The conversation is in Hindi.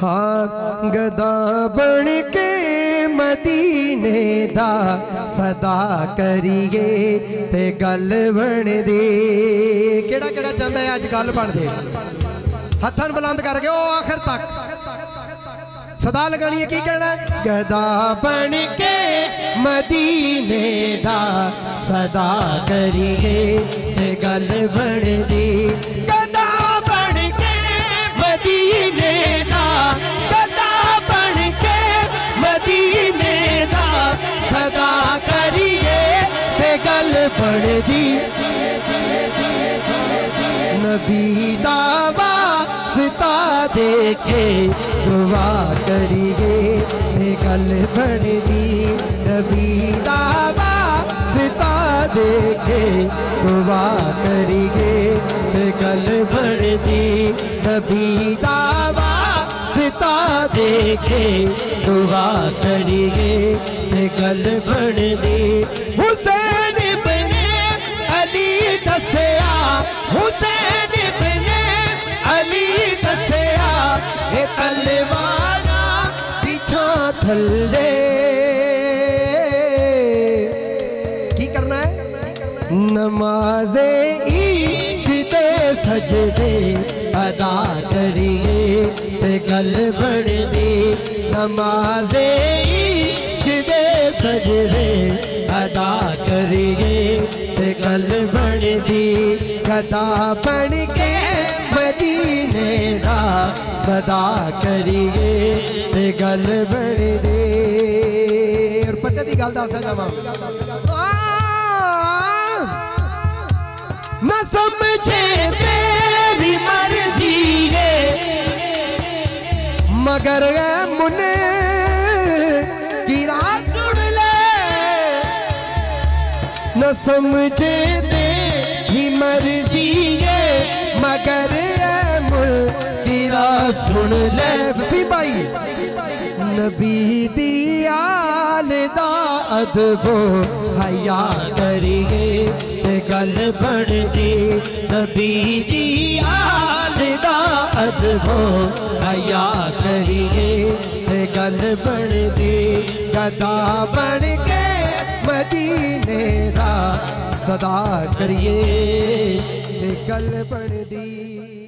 हाँ गदा बन के मदीने दा सदा करिए ते गल बन दे। केड़ा केड़ा चाहता है अज गल बन दे? हथन बुलंद करके ओ आखिर तक सदा लगानी है। की कहना? गदा बन के मदीने दा सदा करिए ते गल बन दे। गदा बन के मदीने दा, गदा बन के मदीने दा सदा करिए ते गल बन दी। नबी दावा सिता देखे दुआ करिए ते गल बन दी। नबी दावा सिता देखे दुआ करिए ते गल बन दी। नबी दावा सिता देखे दुआ करिए ते गल बन दी। हुसैन इब्ने अली दसया, हुसैन इब्ने अली दसया ए तलवारा पिछा थल्ले। की करना है? नमाजे इश्क ते सजदे अदा करिए ते गल बन दी। नमाजे इश्क ते सजदे अदा करिए ते गल बन दी। गदा बन के मदीने दा सदा करिए ते गल बन दे। और पते दी गल दसदा जावां, न समझे तेरी मर्जी है मगर मुने की रात सुन ले। न समझे तेरी मर्जी है मगर मुल्किरा सुन ले। वसीम भाई नबी दी आल दा अदबो हया करिए ते गल बन दी। नबी दी आल दा अदबो हया करिए ते गल बन दी। गदा बन के मदीने दा सदा करिए ते गल बन दी।